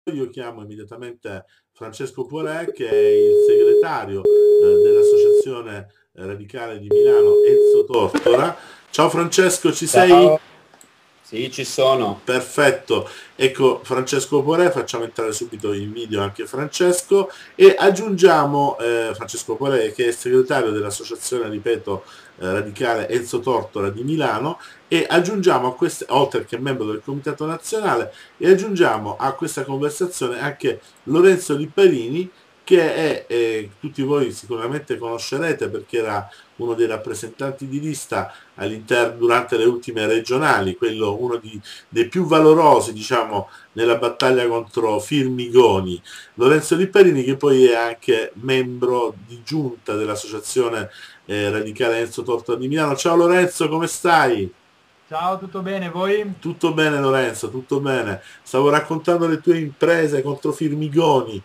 Io chiamo immediatamente Francesco Porè, che è il segretario dell'Associazione Radicale di Milano, Enzo Tortora. Ciao Francesco, ci sei? Ciao, sì, ci sono. Perfetto, ecco Francesco Porè, facciamo entrare subito in video anche Francesco e aggiungiamo Francesco Porè, che è segretario dell'associazione, ripeto, radicale Enzo Tortora di Milano, e aggiungiamo a queste, oltre che membro del Comitato Nazionale, e aggiungiamo a questa conversazione anche Lorenzo Lipparini, che è, tutti voi sicuramente conoscerete perché era uno dei rappresentanti di lista all'interno durante le ultime regionali, quello uno dei più valorosi, diciamo, nella battaglia contro Firmigoni. Lorenzo Lipparini, che poi è anche membro di giunta dell'associazione radicale Enzo Tortora di Milano. Ciao Lorenzo, come stai? Ciao, tutto bene voi? Tutto bene Lorenzo, tutto bene. Stavo raccontando le tue imprese contro Firmigoni.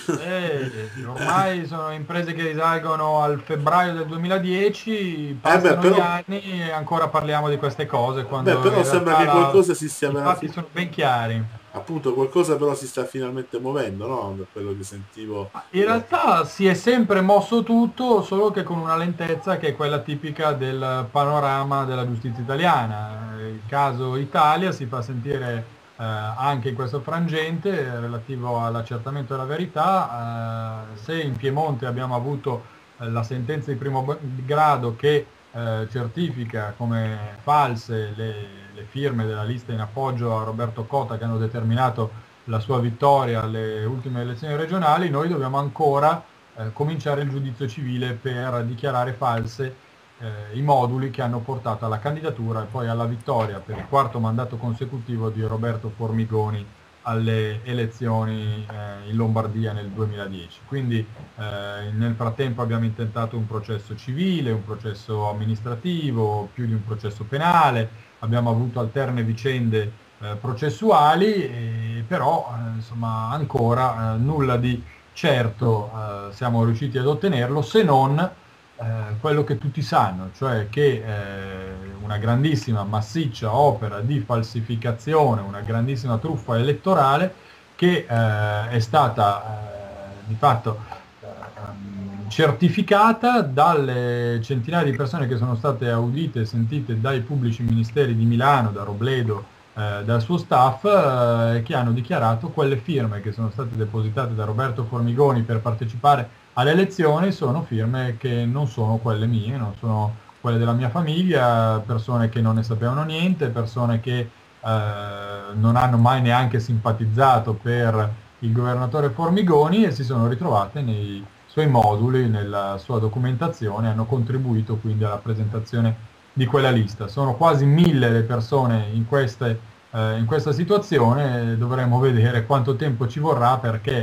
Ormai sono imprese che risalgono al febbraio del 2010, Beh, passano gli però, anni e ancora parliamo di queste cose, quando però in sembra realtà che qualcosa si stia i fatti sono ben chiari. appunto qualcosa però si sta finalmente muovendo, no? Da quello che sentivo. Ma in realtà si è sempre mosso tutto, solo che con una lentezza che è quella tipica del panorama della giustizia italiana. Il caso Italia si fa sentire anche in questo frangente relativo all'accertamento della verità. Se in Piemonte abbiamo avuto la sentenza di primo grado che certifica come false le firme della lista in appoggio a Roberto Cota che hanno determinato la sua vittoria alle ultime elezioni regionali, noi dobbiamo ancora cominciare il giudizio civile per dichiarare false i moduli che hanno portato alla candidatura e poi alla vittoria per il quarto mandato consecutivo di Roberto Formigoni alle elezioni in Lombardia nel 2010. Quindi nel frattempo abbiamo intentato un processo civile, un processo amministrativo, più di un processo penale, abbiamo avuto alterne vicende processuali, però insomma ancora nulla di certo siamo riusciti ad ottenerlo se non quello che tutti sanno, cioè che una grandissima massiccia opera di falsificazione, una grandissima truffa elettorale che è stata di fatto certificata dalle centinaia di persone che sono state audite e sentite dai pubblici ministeri di Milano, da Robledo, dal suo staff, che hanno dichiarato quelle firme che sono state depositate da Roberto Formigoni per partecipare alle elezioni sono firme che non sono quelle mie, non sono quelle della mia famiglia, persone che non ne sapevano niente, persone che non hanno mai neanche simpatizzato per il governatore Formigoni e si sono ritrovate nei suoi moduli, nella sua documentazione, hanno contribuito quindi alla presentazione di quella lista. Sono quasi 1000 le persone in questa situazione, dovremo vedere quanto tempo ci vorrà perché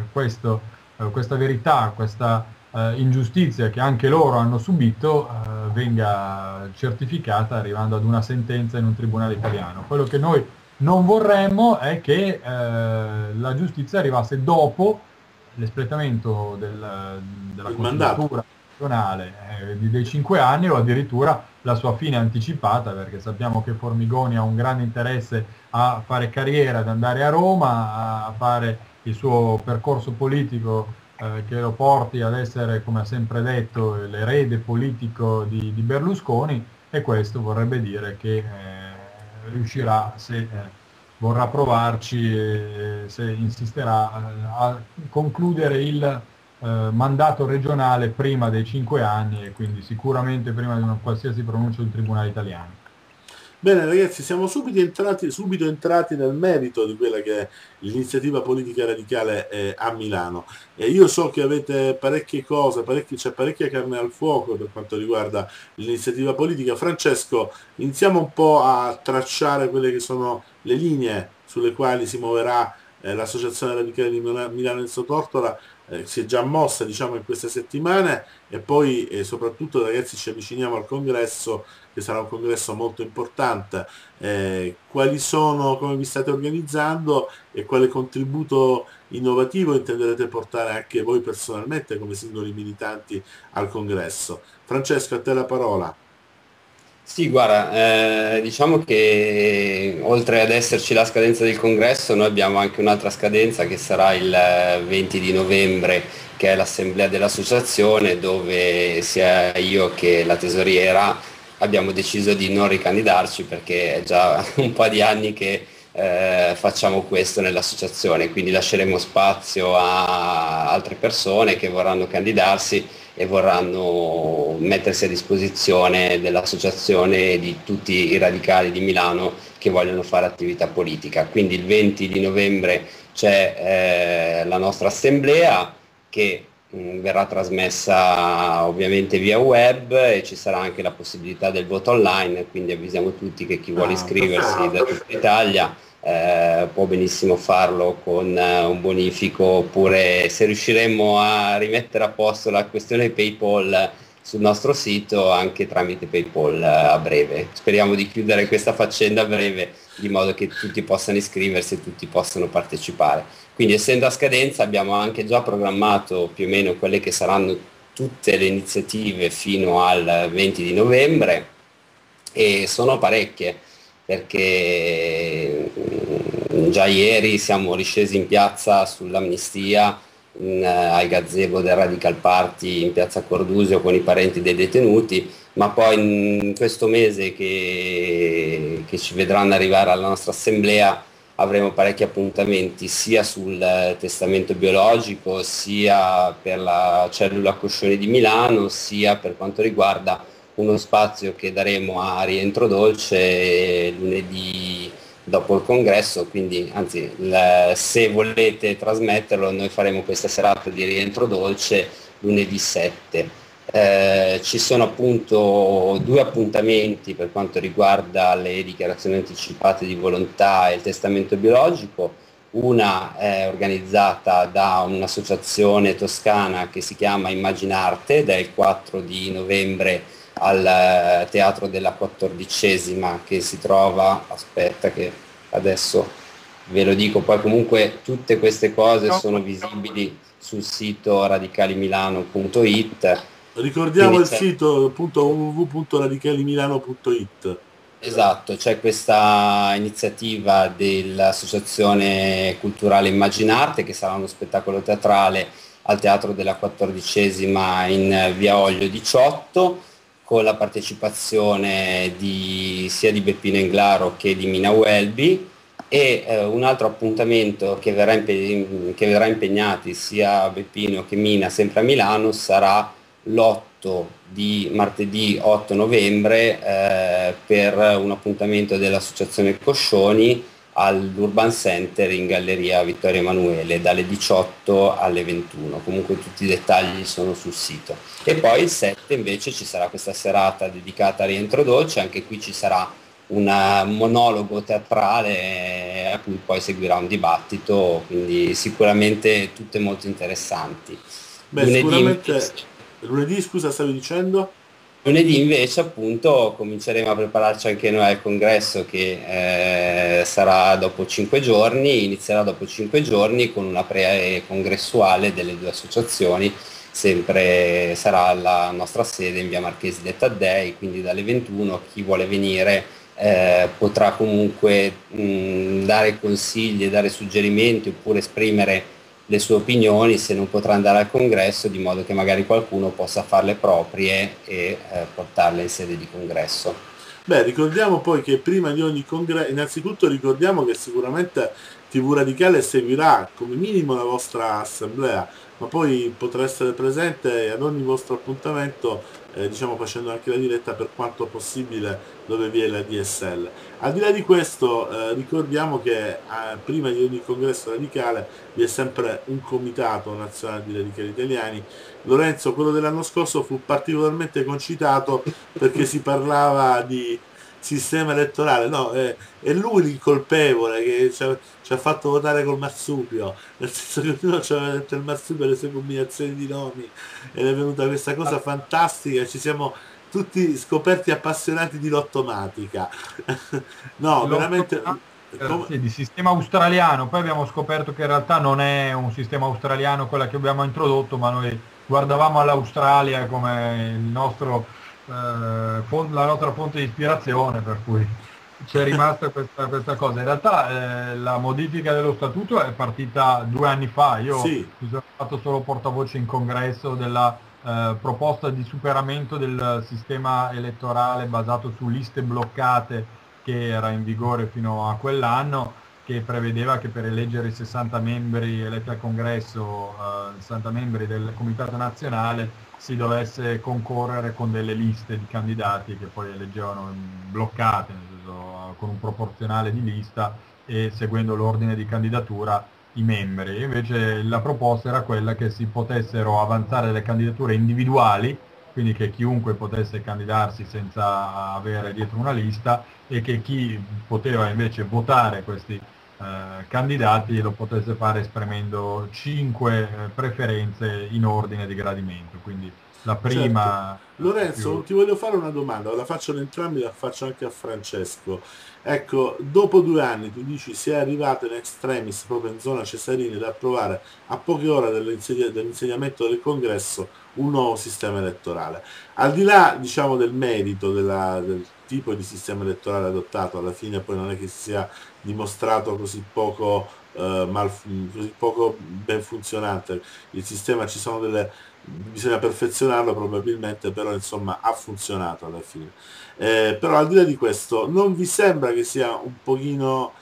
questa verità, questa ingiustizia che anche loro hanno subito venga certificata arrivando ad una sentenza in un tribunale italiano. Quello che noi non vorremmo è che la giustizia arrivasse dopo l'espletamento della Il mandato. congiuntura nazionale dei 5 anni o addirittura la sua fine anticipata, perché sappiamo che Formigoni ha un grande interesse a fare carriera, ad andare a Roma, a fare il suo percorso politico che lo porti ad essere, come ha sempre detto, l'erede politico di Berlusconi e questo vorrebbe dire che riuscirà, se vorrà provarci, se insisterà a concludere il mandato regionale prima dei 5 anni e quindi sicuramente prima di una qualsiasi pronuncia del Tribunale italiano. Bene ragazzi, siamo subito entrati nel merito di quella che è l'iniziativa politica radicale a Milano. E io so che avete parecchie cose, c'è parecchia carne al fuoco per quanto riguarda l'iniziativa politica. Francesco, iniziamo un po' a tracciare quelle che sono le linee sulle quali si muoverà l'Associazione Radicale di Milano Enzo Tortora. Si è già mossa diciamo in queste settimane e poi soprattutto ragazzi ci avviciniamo al congresso che sarà un congresso molto importante. Quali sono, come vi state organizzando e quale contributo innovativo intenderete portare anche voi personalmente come singoli militanti al congresso? Francesco, a te la parola. Sì, guarda, diciamo che oltre ad esserci la scadenza del congresso, noi abbiamo anche un'altra scadenza che sarà il 20 di novembre, che è l'assemblea dell'associazione, dove sia io che la tesoriera abbiamo deciso di non ricandidarci perché è già un po' di anni che facciamo questo nell'associazione, quindi lasceremo spazio a altre persone che vorranno candidarsi e vorranno mettersi a disposizione dell'associazione e di tutti i radicali di Milano che vogliono fare attività politica. Quindi il 20 di novembre c'è la nostra assemblea che verrà trasmessa ovviamente via web e ci sarà anche la possibilità del voto online, quindi avvisiamo tutti che chi vuole iscriversi da tutta Italia può benissimo farlo con un bonifico, oppure se riusciremo a rimettere a posto la questione PayPal sul nostro sito anche tramite PayPal a breve. Speriamo di chiudere questa faccenda a breve, di modo che tutti possano iscriversi e tutti possano partecipare. Quindi essendo a scadenza abbiamo anche già programmato più o meno quelle che saranno tutte le iniziative fino al 20 di novembre e sono parecchie, perché già ieri siamo riscesi in piazza sull'amnistia al gazebo del Radical Party in piazza Cordusio con i parenti dei detenuti, ma poi in questo mese che ci vedranno arrivare alla nostra assemblea avremo parecchi appuntamenti sia sul testamento biologico, sia per la cellula Coscioni di Milano, sia per quanto riguarda uno spazio che daremo a Rientro Dolce lunedì dopo il congresso, quindi anzi se volete trasmetterlo noi faremo questa serata di Rientro Dolce lunedì 7. Ci sono appunto 2 appuntamenti per quanto riguarda le dichiarazioni anticipate di volontà e il testamento biologico. Una è organizzata da un'associazione toscana che si chiama Immaginarte, dal 4 di novembre al Teatro della 14ª, che si trova, aspetta che adesso ve lo dico, poi comunque tutte queste cose sono visibili sul sito radicalimilano.it. Ricordiamo il sito appunto www.radicalimilano.it. Esatto, c'è questa iniziativa dell'Associazione Culturale Immaginarte che sarà uno spettacolo teatrale al Teatro della 14ª in Via Oglio 18, con la partecipazione sia di Beppino Englaro che di Mina Welby, e un altro appuntamento che verrà impegnati sia Beppino che Mina sempre a Milano sarà l'8 di martedì 8 novembre per un appuntamento dell'Associazione Coscioni all'Urban Center in Galleria Vittorio Emanuele dalle 18 alle 21. Comunque tutti i dettagli sono sul sito. E poi il 7 invece ci sarà questa serata dedicata a Rientro Dolce, anche qui ci sarà un monologo teatrale a cui poi seguirà un dibattito, quindi sicuramente tutte molto interessanti. Beh, sicuramente lunedì, scusa, stavi dicendo? Lunedì invece appunto cominceremo a prepararci anche noi al congresso che sarà dopo 5 giorni, inizierà dopo 5 giorni con una pre-congressuale delle 2 associazioni, sempre sarà alla nostra sede in via Marchesi de Taddei, quindi dalle 21 chi vuole venire potrà comunque dare consigli, dare suggerimenti oppure esprimere le sue opinioni se non potrà andare al congresso, di modo che magari qualcuno possa farle proprie e portarle in sede di congresso. Beh, ricordiamo poi che prima di ogni congresso, innanzitutto ricordiamo che sicuramente TV Radicale seguirà come minimo la vostra assemblea, ma poi potrà essere presente ad ogni vostro appuntamento, diciamo facendo anche la diretta per quanto possibile dove vi è la DSL. Al di là di questo ricordiamo che prima di ogni congresso radicale vi è sempre un comitato nazionale di radicali italiani. Lorenzo, quello dell'anno scorso, fu particolarmente concitato perché si parlava di sistema elettorale, no, è lui l'incolpevole che ci ha fatto votare col marsupio, nel senso che uno ci aveva detto il marsupio e le sue combinazioni di nomi ed è venuta questa cosa fantastica, ci siamo tutti scoperti appassionati di lottomatica. No, veramente sì, di sistema australiano, poi abbiamo scoperto che in realtà non è un sistema australiano quella che abbiamo introdotto, ma noi guardavamo all'Australia come il nostro la nostra fonte di ispirazione, per cui c'è rimasta questa cosa. In realtà la modifica dello statuto è partita 2 anni fa. Io Sì, mi sono fatto solo portavoce in congresso della proposta di superamento del sistema elettorale basato su liste bloccate che era in vigore fino a quell'anno, che prevedeva che per eleggere i 60 membri eletti al congresso, 60 membri del Comitato Nazionale, si dovesse concorrere con delle liste di candidati che poi eleggevano bloccate, nel senso con un proporzionale di lista e seguendo l'ordine di candidatura i membri. Invece la proposta era quella che si potessero avanzare delle candidature individuali, quindi che chiunque potesse candidarsi senza avere dietro una lista, e che chi poteva invece votare questi candidati lo potesse fare esprimendo 5 preferenze in ordine di gradimento. Quindi la certo. prima Lorenzo, più... ti voglio fare una domanda, la faccio ad entrambi, la faccio anche a Francesco. Ecco, dopo 2 anni tu dici si è arrivato in extremis proprio in zona Cesarini ad approvare a poche ore dell'insediamento del congresso un nuovo sistema elettorale. Al di là, diciamo, del merito del tipo di sistema elettorale adottato, alla fine poi non è che si sia dimostrato così poco, così poco ben funzionante il sistema, bisogna perfezionarlo probabilmente, però insomma ha funzionato alla fine. Però al di là di questo, non vi sembra che sia un pochino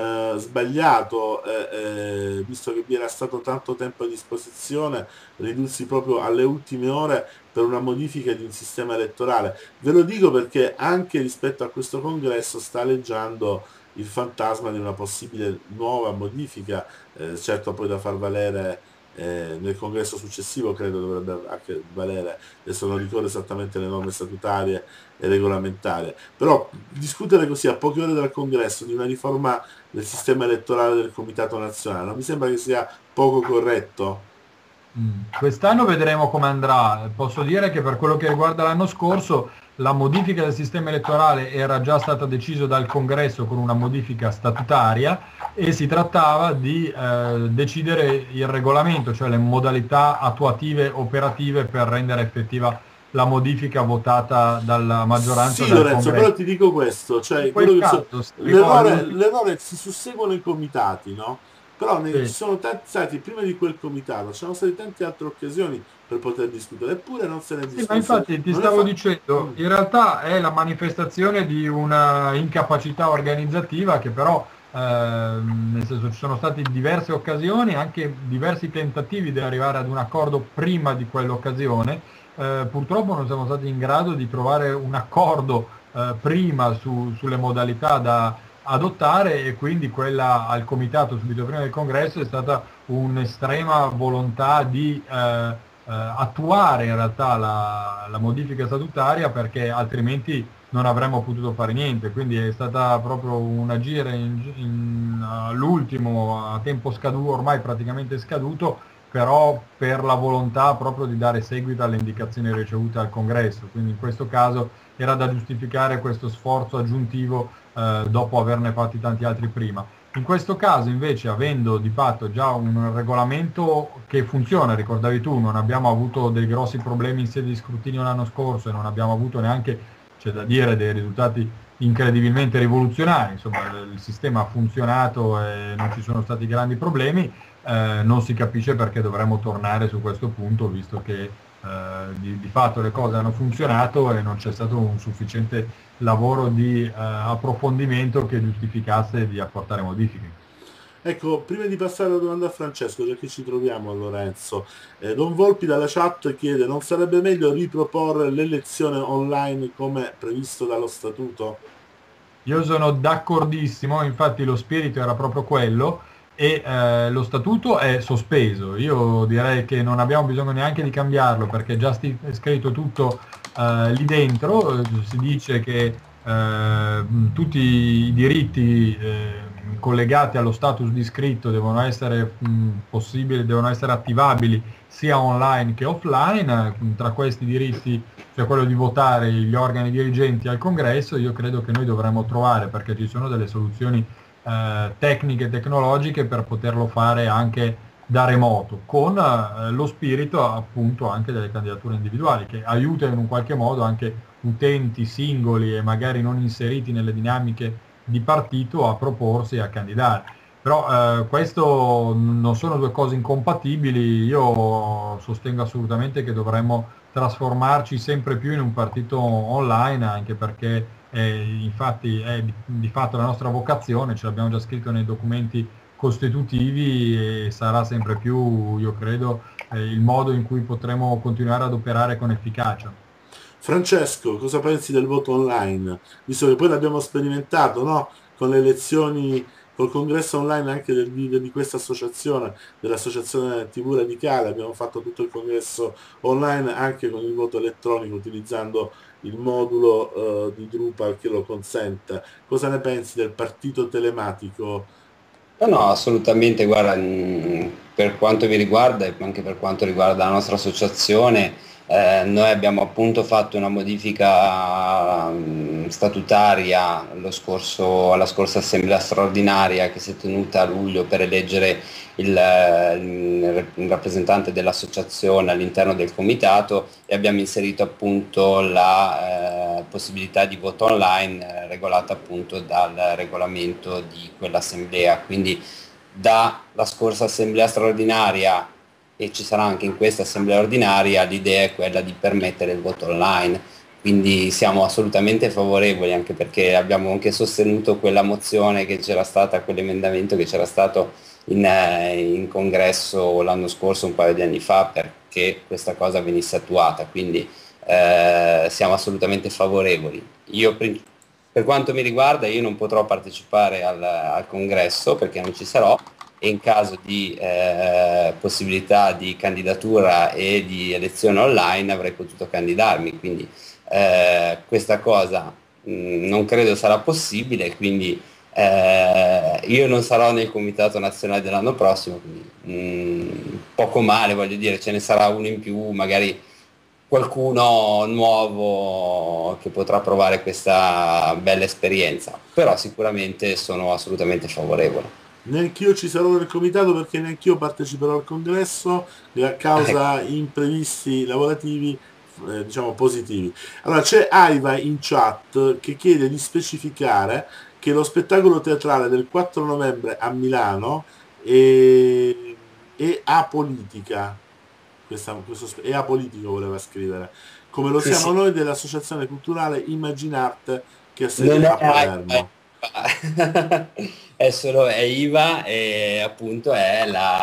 sbagliato, visto che vi era stato tanto tempo a disposizione, ridursi proprio alle ultime ore per una modifica di un sistema elettorale? Ve lo dico perché anche rispetto a questo congresso sta aleggiando il fantasma di una possibile nuova modifica, certo poi da far valere nel congresso successivo, credo dovrebbe anche valere, adesso non ricordo esattamente le norme statutarie e regolamentarie, però discutere così a poche ore dal congresso di una riforma del sistema elettorale del Comitato Nazionale non mi sembra che sia poco corretto? Quest'anno vedremo come andrà. Posso dire che per quello che riguarda l'anno scorso, la modifica del sistema elettorale era già stata decisa dal Congresso con una modifica statutaria, e si trattava di decidere il regolamento, cioè le modalità attuative operative per rendere effettiva la modifica votata dalla maggioranza Sì, del Lorenzo, però Congresso. ti dico questo, In cioè quello quel che caso si arrivò all'ultimo. l'errore si susseguono i comitati, no? Però ci Sì. sono tanti stati, prima di quel comitato, c'erano state tante altre occasioni per poter discutere, eppure non se ne è Sì, ma discusso. infatti ti Non è stavo fa... dicendo, Mm. in realtà è la manifestazione di una incapacità organizzativa che però, nel senso, ci sono state diverse occasioni, anche diversi tentativi di arrivare ad un accordo prima di quell'occasione. Purtroppo non siamo stati in grado di trovare un accordo prima sulle modalità da adottare, e quindi quella al comitato subito prima del congresso è stata un'estrema volontà di attuare in realtà la modifica statutaria, perché altrimenti non avremmo potuto fare niente. Quindi è stata proprio un agire all'ultimo, a tempo scaduto, ormai praticamente scaduto, però per la volontà proprio di dare seguito alle indicazioni ricevute al congresso. Quindi in questo caso era da giustificare questo sforzo aggiuntivo dopo averne fatti tanti altri prima. In questo caso invece, avendo di fatto già un regolamento che funziona, ricordavi tu, non abbiamo avuto dei grossi problemi in sede di scrutinio l'anno scorso, e non abbiamo avuto neanche, c'è da dire, dei risultati incredibilmente rivoluzionari, insomma il sistema ha funzionato e non ci sono stati grandi problemi. Non si capisce perché dovremmo tornare su questo punto, visto che di fatto le cose hanno funzionato e non c'è stato un sufficiente lavoro di approfondimento che giustificasse di apportare modifiche. Ecco, prima di passare la domanda a Francesco, già che ci troviamo, Lorenzo, Don Volpi dalla chat chiede: non sarebbe meglio riproporre l'elezione online come previsto dallo statuto? Io sono d'accordissimo, infatti lo spirito era proprio quello, e lo statuto è sospeso. Io direi che non abbiamo bisogno neanche di cambiarlo, perché è già scritto tutto lì dentro. Si dice che tutti i diritti collegati allo status di iscritto devono essere possibili, devono essere attivabili sia online che offline. Tra questi diritti c'è quello di votare gli organi dirigenti al congresso. Io credo che noi dovremmo trovare, perché ci sono delle soluzioni tecniche e tecnologiche per poterlo fare anche da remoto, con lo spirito appunto anche delle candidature individuali, che aiutano in un qualche modo anche utenti singoli e magari non inseriti nelle dinamiche di partito a proporsi e a candidare. Però questo non sono due cose incompatibili, io sostengo assolutamente che dovremmo trasformarci sempre più in un partito online, anche perché infatti è di fatto la nostra vocazione, ce l'abbiamo già scritto nei documenti costitutivi e sarà sempre più, io credo, il modo in cui potremo continuare ad operare con efficacia. Francesco, cosa pensi del voto online? Visto che poi l'abbiamo sperimentato, no? Con le elezioni, col congresso online anche di questa associazione, dell'associazione TV Radicale, abbiamo fatto tutto il congresso online anche con il voto elettronico utilizzando il modulo di Drupal che lo consente. Cosa ne pensi del partito telematico? No, no, assolutamente, guarda, per quanto mi riguarda e anche per quanto riguarda la nostra associazione, noi abbiamo appunto fatto una modifica statutaria alla scorsa assemblea straordinaria che si è tenuta a luglio per eleggere il rappresentante dell'associazione all'interno del comitato, e abbiamo inserito appunto la possibilità di voto online regolata appunto dal regolamento di quell'assemblea. Quindi dalla scorsa assemblea straordinaria, e ci sarà anche in questa assemblea ordinaria, l'idea è quella di permettere il voto online. Quindi siamo assolutamente favorevoli, anche perché abbiamo anche sostenuto quella mozione che c'era stata, quell'emendamento che c'era stato in congresso l'anno scorso, un paio di anni fa, perché questa cosa venisse attuata. Quindi siamo assolutamente favorevoli. Per quanto mi riguarda, io non potrò partecipare al congresso perché non ci sarò, e in caso di possibilità di candidatura e di elezione online avrei potuto candidarmi. Quindi questa cosa non credo sarà possibile, quindi io non sarò nel comitato nazionale dell'anno prossimo, quindi poco male, voglio dire, ce ne sarà uno in più, magari qualcuno nuovo che potrà provare questa bella esperienza, però sicuramente sono assolutamente favorevole. Neanch'io ci sarò nel comitato perché neanch'io parteciperò al congresso a causa imprevisti lavorativi, diciamo positivi. Allora c'è Aiva in chat che chiede di specificare che lo spettacolo teatrale del 4 novembre a Milano è apolitica. È apolitico voleva scrivere. Come lo Sì, siamo sì. noi dell'Associazione Culturale Immaginart che ha Non sede è a Palermo. è solo è Iva, e appunto è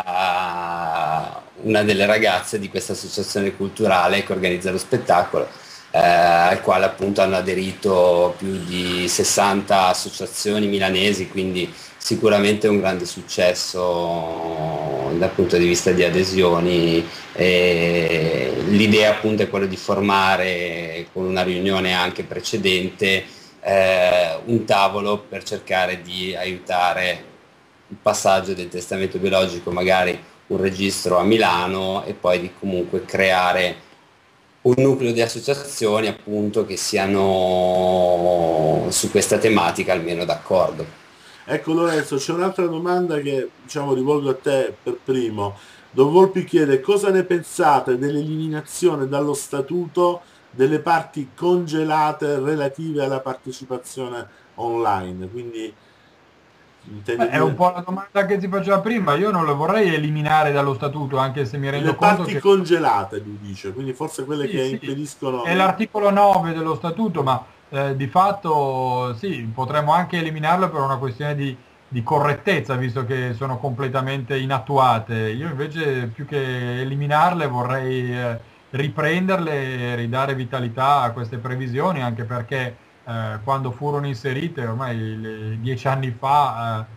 una delle ragazze di questa associazione culturale che organizza lo spettacolo, al quale appunto hanno aderito più di 60 associazioni milanesi, quindi sicuramente un grande successo dal punto di vista di adesioni. E l'idea appunto è quella di formare, con una riunione anche precedente, un tavolo per cercare di aiutare il passaggio del testamento biologico, magari un registro a Milano, e poi di comunque creare un nucleo di associazioni appunto che siano su questa tematica almeno d'accordo. Ecco Lorenzo, c'è un'altra domanda che diciamo rivolgo a te per primo. Don Volpi chiede cosa ne pensate dell'eliminazione dallo statuto delle parti congelate relative alla partecipazione online. Quindi intende È un dire po' la domanda che ti faceva prima, io non lo vorrei eliminare dallo statuto, anche se mi le rendo conto parti che congelate, lui dice, quindi forse quelle sì, che sì, impediscono. è l'articolo 9 dello statuto, ma di fatto sì, potremmo anche eliminarlo per una questione di correttezza, visto che sono completamente inattuate. Io invece più che eliminarle vorrei riprenderle e ridare vitalità a queste previsioni, anche perché quando furono inserite ormai 10 anni fa,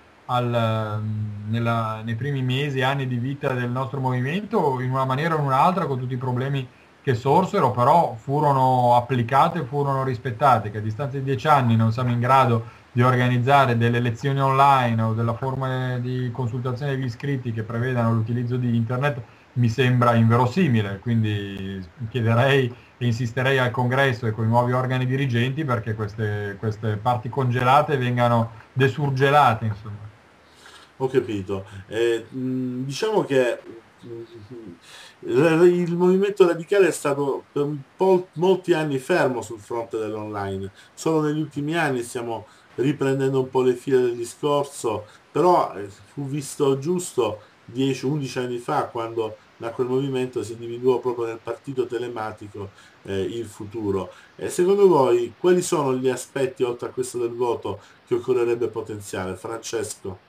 nei primi mesi, anni di vita del nostro movimento, in una maniera o in un'altra, con tutti i problemi che sorsero, però furono applicate, furono rispettate, che a distanza di 10 anni non siamo in grado di organizzare delle lezioni online o della forma di consultazione degli iscritti che prevedano l'utilizzo di internet mi sembra inverosimile, quindi chiederei e insisterei al congresso e con i nuovi organi dirigenti perché queste parti congelate vengano desurgelate, insomma. Ho capito. Diciamo che il movimento radicale è stato per un po', molti anni fermo sul fronte dell'online, solo negli ultimi anni stiamo riprendendo un po' le file del discorso, però fu visto giusto 10-11 anni fa quando da quel movimento si individuò proprio nel partito telematico il futuro. E secondo voi quali sono gli aspetti, oltre a questo del voto, che occorrerebbe potenziare? Francesco?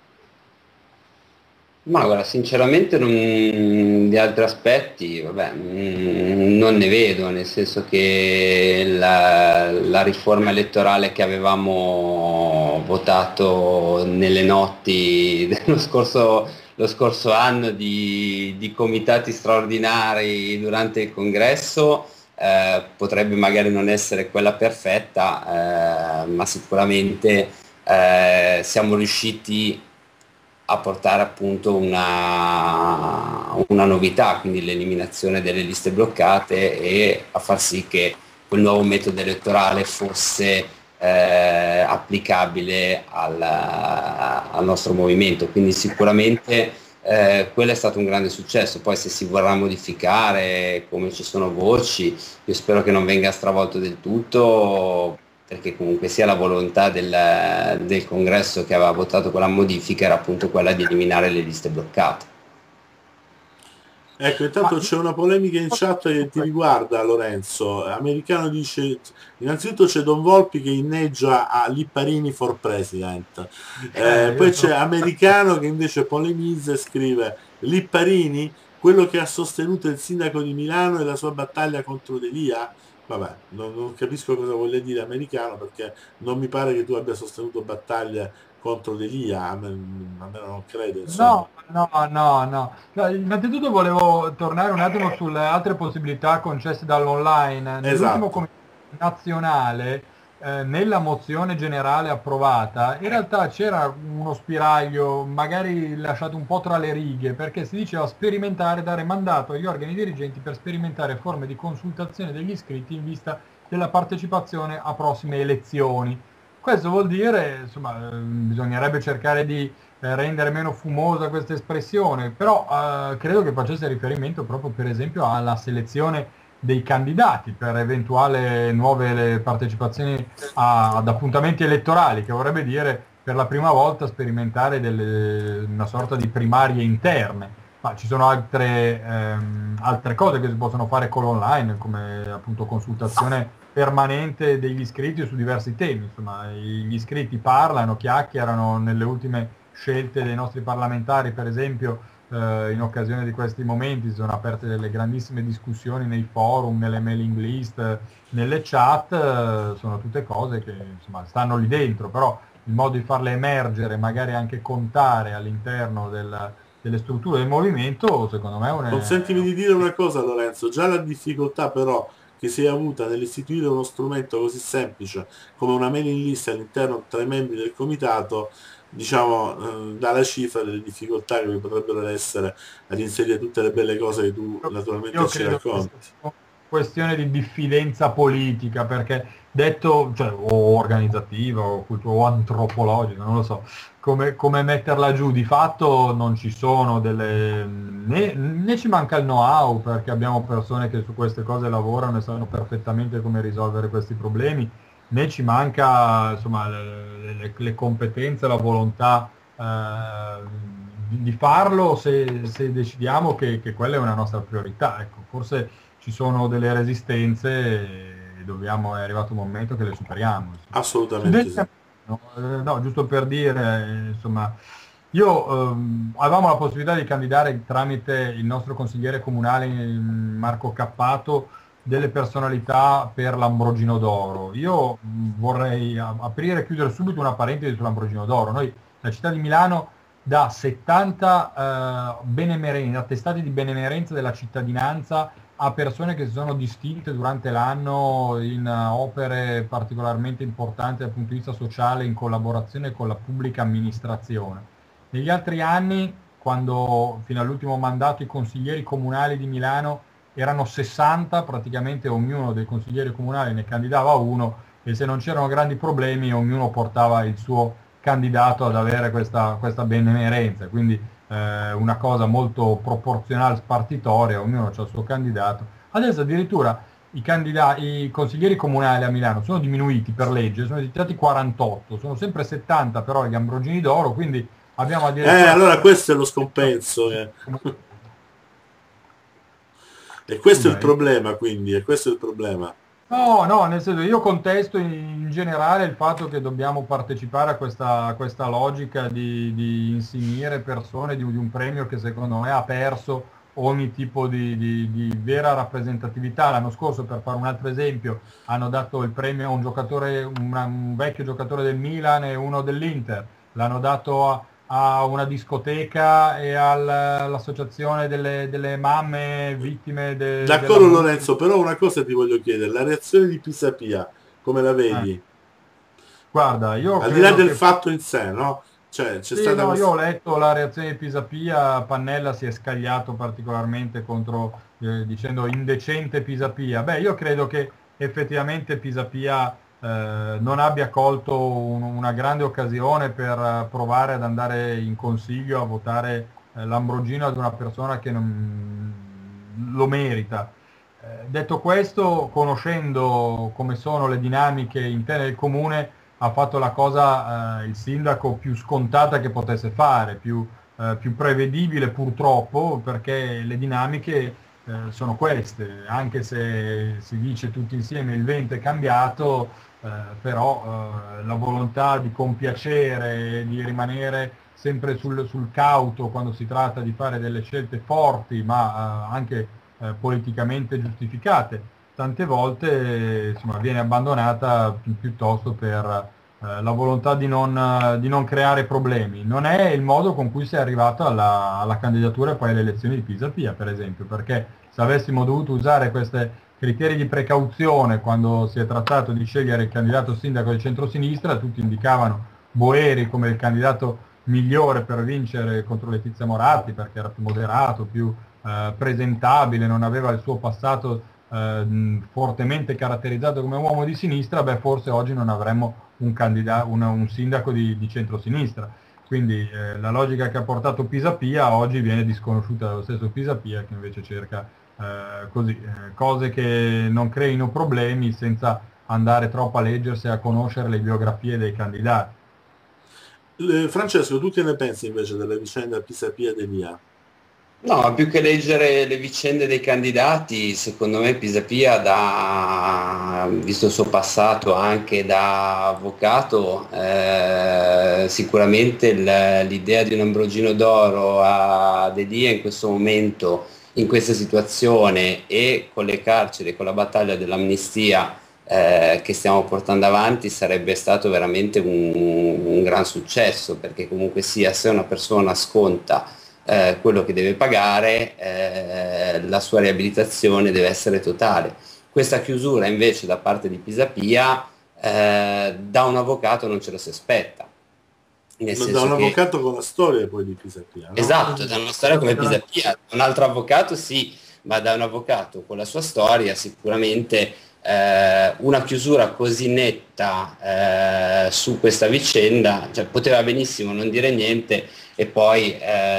Ma guarda, sinceramente di altri aspetti, vabbè, non ne vedo, nel senso che la riforma elettorale che avevamo votato nelle notti lo scorso anno di comitati straordinari durante il congresso, potrebbe magari non essere quella perfetta, ma sicuramente siamo riusciti a portare appunto una novità, quindi l'eliminazione delle liste bloccate, e a far sì che quel nuovo metodo elettorale fosse applicabile al nostro movimento. Quindi sicuramente quello è stato un grande successo. Poi se si vorrà modificare, come ci sono voci, io spero che non venga stravolto del tutto, perché comunque sia la volontà del congresso che aveva votato quella modifica era appunto quella di eliminare le liste bloccate. Ecco, Ma intanto c'è una polemica in chat che ti riguarda, Lorenzo. Americano dice, innanzitutto c'è Don Volpi che inneggia a Lipparini for President. io Poi sono c'è Americano che invece polemizza e scrive Lipparini, quello che ha sostenuto il sindaco di Milano e la sua battaglia contro Delia. Vabbè, non capisco cosa voglia dire Americano, perché non mi pare che tu abbia sostenuto battaglie contro Delia, a me non credo, insomma. No, no, no, no. Cioè, innanzitutto volevo tornare un attimo sulle altre possibilità concesse dall'online. Nell'ultimo Esatto. comitato nazionale, nella mozione generale approvata, in realtà c'era uno spiraglio, magari lasciato un po' tra le righe, perché si diceva sperimentare, dare mandato agli organi dirigenti per sperimentare forme di consultazione degli iscritti in vista della partecipazione a prossime elezioni. Questo vuol dire, insomma, bisognerebbe cercare di rendere meno fumosa questa espressione, però credo che facesse riferimento proprio per esempio alla selezione dei candidati per eventuali nuove partecipazioni ad appuntamenti elettorali, che vorrebbe dire per la prima volta sperimentare una sorta di primarie interne. Ma ci sono altre cose che si possono fare con l'online, come appunto consultazione permanente degli iscritti su diversi temi. Insomma, gli iscritti parlano, chiacchierano. Nelle ultime scelte dei nostri parlamentari, per esempio, in occasione di questi momenti si sono aperte delle grandissime discussioni nei forum, nelle mailing list, nelle chat, sono tutte cose che insomma stanno lì dentro, però il modo di farle emergere, magari anche contare all'interno delle strutture del movimento, secondo me è Consentimi di dire una cosa, Lorenzo, già la difficoltà però che si è avuta nell'istituire uno strumento così semplice come una mailing list all'interno tra i membri del comitato, diciamo, dà la cifra delle difficoltà che vi potrebbero essere ad inserire tutte le belle cose che tu naturalmente Io ci credo che sia racconti. una questione di diffidenza politica, perché detto, cioè, o organizzativa, o antropologica, non lo so, come metterla giù. Di fatto non ci sono né ci manca il know-how, perché abbiamo persone che su queste cose lavorano e sanno perfettamente come risolvere questi problemi, né ci manca, insomma, le competenze, la volontà di farlo se decidiamo che quella è una nostra priorità. Ecco, forse ci sono delle resistenze e è arrivato un momento che le superiamo. Insomma. Assolutamente Studenti, sì. no, no, giusto per dire, insomma, io avevamo la possibilità di candidare tramite il nostro consigliere comunale Marco Cappato delle personalità per l'Ambrogino d'Oro. Io vorrei aprire e chiudere subito una parentesi sull'Ambrogino d'Oro. Noi, la città di Milano, dà 70 attestati di benemerenza della cittadinanza a persone che si sono distinte durante l'anno in opere particolarmente importanti dal punto di vista sociale, in collaborazione con la pubblica amministrazione. Negli altri anni, quando fino all'ultimo mandato i consiglieri comunali di Milano erano 60, praticamente ognuno dei consiglieri comunali ne candidava uno, e se non c'erano grandi problemi ognuno portava il suo candidato ad avere questa benemerenza. Quindi una cosa molto proporzionale, spartitoria, ognuno ha il suo candidato. Adesso addirittura i consiglieri comunali a Milano sono diminuiti per legge, sono diventati 48, sono sempre 70 però gli Ambrogini d'Oro, quindi abbiamo addirittura... allora questo è lo scompenso. E questo è il problema, quindi, e questo è il problema. No, nel senso io contesto in generale il fatto che dobbiamo partecipare a questa logica di insignire persone di un premio che secondo me ha perso ogni tipo di vera rappresentatività. L'anno scorso, per fare un altro esempio, hanno dato il premio a un giocatore, un vecchio giocatore del Milan e uno dell'Inter, l'hanno dato a una discoteca e all'associazione delle mamme vittime D'accordo Lorenzo, però una cosa ti voglio chiedere, la reazione di Pisapia, come la vedi? Guarda, io al di là del fatto in sé, no? Cioè, c'è stata io ho letto la reazione di Pisapia, Pannella si è scagliato particolarmente contro, dicendo indecente Pisapia. Beh, io credo che effettivamente Pisapia non abbia colto una grande occasione per provare ad andare in consiglio a votare l'Ambrogino ad una persona che non lo merita. Detto questo, conoscendo come sono le dinamiche interne del comune, ha fatto la cosa il sindaco più scontata che potesse fare, più prevedibile purtroppo, perché le dinamiche sono queste, anche se si dice tutti insieme il vento è cambiato, però la volontà di compiacere, di rimanere sempre sul cauto quando si tratta di fare delle scelte forti, ma anche politicamente giustificate, tante volte insomma, viene abbandonata piuttosto per la volontà di non creare problemi. Non è il modo con cui si è arrivato alla candidatura e poi alle elezioni di Pisapia, per esempio, perché se avessimo dovuto usare questi criteri di precauzione quando si è trattato di scegliere il candidato sindaco del centro-sinistra, tutti indicavano Boeri come il candidato migliore per vincere contro Letizia Moratti, perché era più moderato, più presentabile, non aveva il suo passato fortemente caratterizzato come uomo di sinistra. Beh, forse oggi non avremmo un sindaco di centrosinistra. Quindi la logica che ha portato Pisapia oggi viene disconosciuta dallo stesso Pisapia, che invece cerca cose che non creino problemi senza andare troppo a leggersi e a conoscere le biografie dei candidati. Francesco, tu che ne pensi invece della vicenda Pisapia ed Elia? No, più che leggere le vicende dei candidati, secondo me Pisapia, visto il suo passato anche da avvocato, sicuramente l'idea di un Ambrogino d'Oro ad Elia in questo momento, in questa situazione e con le carceri, con la battaglia dell'amnistia che stiamo portando avanti, sarebbe stato veramente un gran successo, perché comunque sia, se una persona sconta quello che deve pagare, la sua riabilitazione deve essere totale. Questa chiusura invece da parte di Pisapia da un avvocato non ce lo si aspetta. Da un avvocato con la storia poi di Pisapia, no? Esatto, da una storia come Pisapia, un altro avvocato sì, ma da un avvocato con la sua storia sicuramente una chiusura così netta su questa vicenda, cioè poteva benissimo non dire niente e poi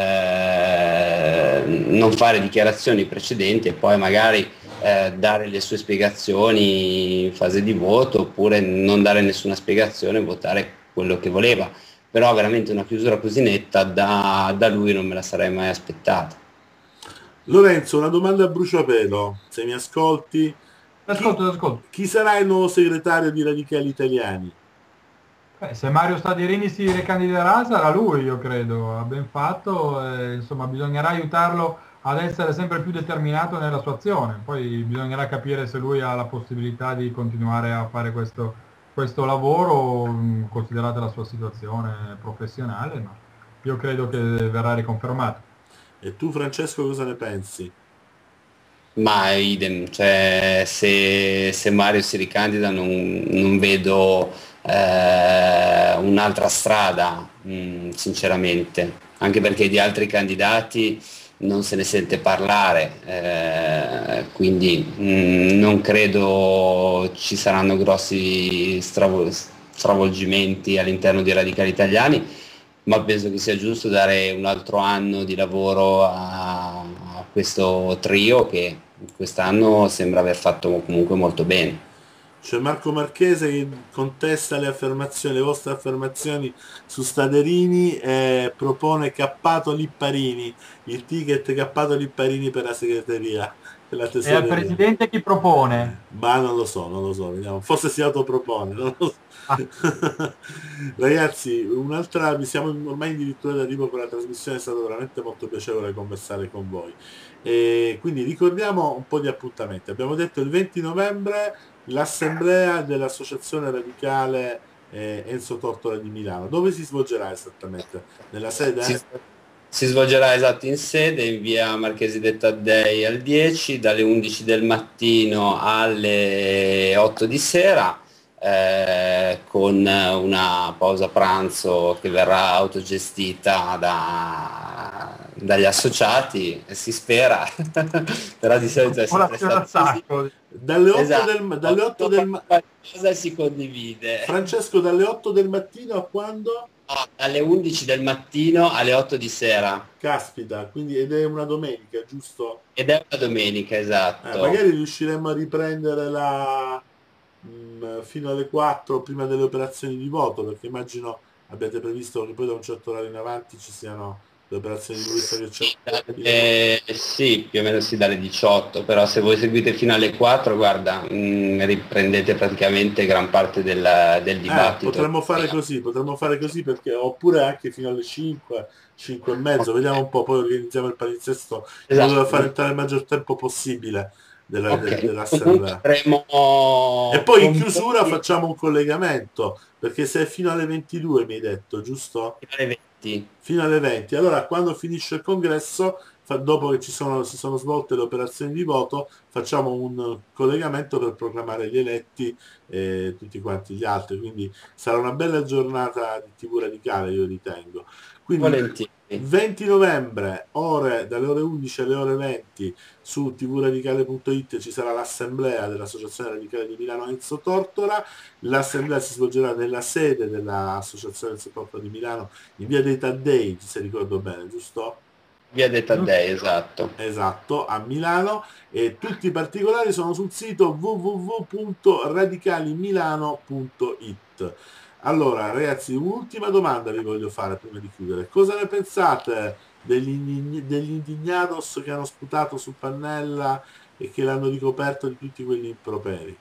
non fare dichiarazioni precedenti e poi magari dare le sue spiegazioni in fase di voto, oppure non dare nessuna spiegazione e votare quello che voleva. Però veramente una chiusura così netta da lui non me la sarei mai aspettata. Lorenzo, una domanda a bruciapelo, se mi ascolti. Ascolto. Chi sarà il nuovo segretario di Radicali Italiani? Se Mario Stadierini si ricandiderà sarà lui, io credo, ha ben fatto, insomma bisognerà aiutarlo ad essere sempre più determinato nella sua azione, poi bisognerà capire se lui ha la possibilità di continuare a fare questo lavoro, considerata la sua situazione professionale, ma io credo che verrà riconfermato. E tu Francesco cosa ne pensi? Ma idem, cioè se Mario si ricandida non vedo un'altra strada, sinceramente, anche perché di altri candidati non se ne sente parlare, quindi non credo ci saranno grossi stravolgimenti all'interno dei Radicali Italiani, ma penso che sia giusto dare un altro anno di lavoro a questo trio che quest'anno sembra aver fatto comunque molto bene. C'è Marco Marchese che contesta le vostre affermazioni su Staderini e propone Cappato Lipparini, il ticket Cappato Lipparini per la segreteria, per la E al tesoreria. presidente chi propone? Ma non lo so, vediamo. Forse si autopropone, non lo so. Ah, Ragazzi, un'altra, siamo ormai addirittura d'arrivo con la trasmissione, è stato veramente molto piacevole conversare con voi. E quindi ricordiamo un po' di appuntamenti. Abbiamo detto il 20 novembre l'assemblea dell'Associazione Radicale Enzo Tortora di Milano. Dove si svolgerà esattamente? Nella Si, sede? si svolgerà esatto in sede, in via Marchesi de Taddei al 10, dalle 11 del mattino alle 8 di sera, con una pausa pranzo che verrà autogestita dagli associati, si spera, però di solito è sempre colazione al stato così. sacco. Dalle 8 Esatto, dalle 8 qualcosa si condivide. Francesco, dalle 8 del mattino a quando? No, dalle 11 del mattino alle 8 di sera. Caspita, quindi ed è una domenica, giusto? Ed è una domenica, esatto. Magari riusciremo a riprendere fino alle 4 prima delle operazioni di voto, perché immagino abbiate previsto che poi da un certo orario in avanti ci siano le operazioni di voto, visto che Sì, c'è sì, più o meno sì, dalle 18, però se voi seguite fino alle 4, guarda, riprendete praticamente gran parte del dibattito. potremmo fare così perché oppure anche fino alle 5, 5 e mezzo, vediamo un po', poi organizziamo il palinsesto in modo da far Esatto, entrare il maggior tempo possibile ok. Comunque dell'assemblea. avremo E poi in chiusura convegni facciamo un collegamento, perché se è fino alle 22 mi hai detto, giusto? fino alle 20. Fino alle 20. Allora, quando finisce il congresso, dopo che si sono svolte le operazioni di voto, facciamo un collegamento per proclamare gli eletti e tutti quanti gli altri. Quindi sarà una bella giornata di TV radicale, io ritengo. Quindi Volentieri. 20 novembre, dalle ore 11 alle ore 20, su tvradicale.it ci sarà l'assemblea dell'Associazione Radicale di Milano Enzo Tortora. L'assemblea si svolgerà nella sede dell'Associazione Enzo Tortora di Milano in via dei Taddei, se ricordo bene, giusto? Via de Taddei, esatto. Esatto, a Milano, e tutti i particolari sono sul sito www.radicalimilano.it. Allora, ragazzi, un'ultima domanda vi voglio fare prima di chiudere. Cosa ne pensate degli indignados che hanno sputato su Pannella e che l'hanno ricoperto di tutti quegli improperi?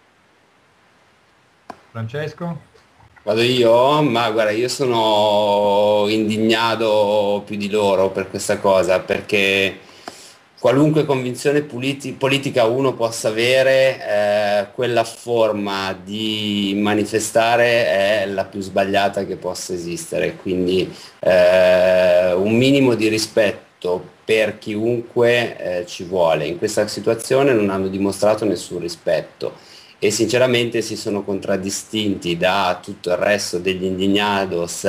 Francesco? Vado io? Ma guarda, io sono indignato più di loro per questa cosa, perché qualunque convinzione politica uno possa avere, quella forma di manifestare è la più sbagliata che possa esistere. Quindi un minimo di rispetto per chiunque ci vuole. In questa situazione non hanno dimostrato nessun rispetto e sinceramente si sono contraddistinti da tutto il resto degli indignados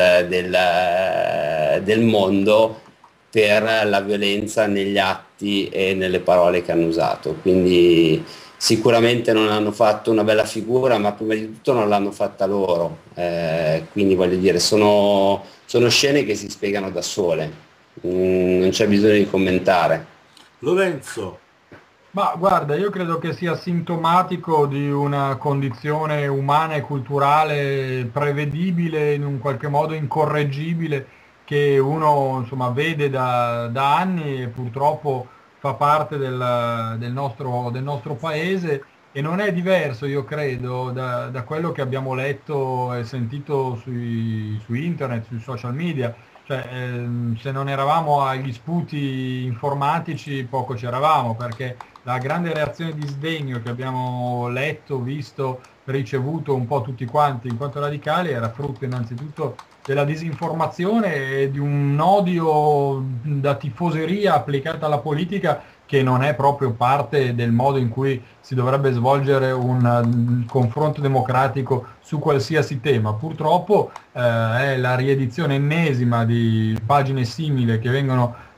del mondo per la violenza negli atti e nelle parole che hanno usato. Quindi sicuramente non hanno fatto una bella figura, ma prima di tutto non l'hanno fatta loro. Quindi voglio dire, sono scene che si spiegano da sole. Non c'è bisogno di commentare. Lorenzo, Ma guarda, io credo che sia sintomatico di una condizione umana e culturale prevedibile, in un qualche modo incorreggibile, che uno insomma vede da anni e purtroppo fa parte del nostro paese e non è diverso, io credo, da quello che abbiamo letto e sentito su internet, sui social media. Cioè, se non eravamo agli sputi informatici, poco ci eravamo, perché la grande reazione di sdegno che abbiamo letto, visto, ricevuto un po' tutti quanti in quanto radicali era frutto innanzitutto della disinformazione e di un odio da tifoseria applicata alla politica che non è proprio parte del modo in cui si dovrebbe svolgere un confronto democratico su qualsiasi tema. Purtroppo è la riedizione ennesima di pagine simili che vengono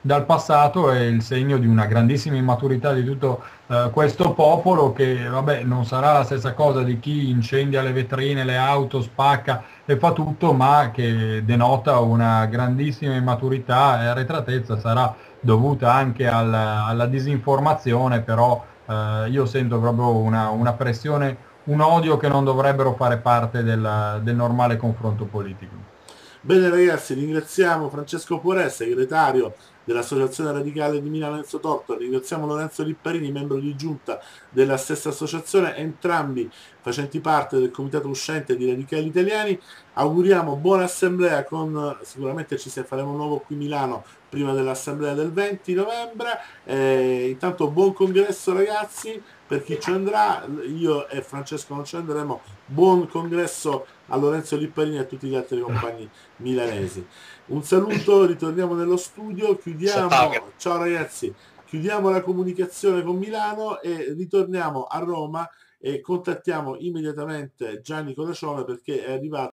dal passato è il segno di una grandissima immaturità di tutto questo popolo che, vabbè, non sarà la stessa cosa di chi incendia le vetrine, le auto, spacca e fa tutto, ma che denota una grandissima immaturità e arretratezza, sarà dovuta anche alla disinformazione, però io sento proprio una pressione, un odio che non dovrebbero fare parte del normale confronto politico. Bene ragazzi, ringraziamo Francesco Porè, segretario dell'Associazione Radicale di Milano Enzo Tortora, ringraziamo Lorenzo Lipparini, membro di giunta della stessa associazione, entrambi facenti parte del comitato uscente di Radicali Italiani. Auguriamo buona assemblea con, sicuramente faremo un nuovo qui a Milano prima dell'assemblea del 20 novembre. Intanto buon congresso ragazzi, per chi ci andrà, io e Francesco non ci andremo, buon congresso a Lorenzo Lipparini e a tutti gli altri compagni milanesi. Un saluto, ritorniamo nello studio, chiudiamo, ciao ragazzi, chiudiamo la comunicazione con Milano e ritorniamo a Roma e contattiamo immediatamente Gianni Colacione perché è arrivato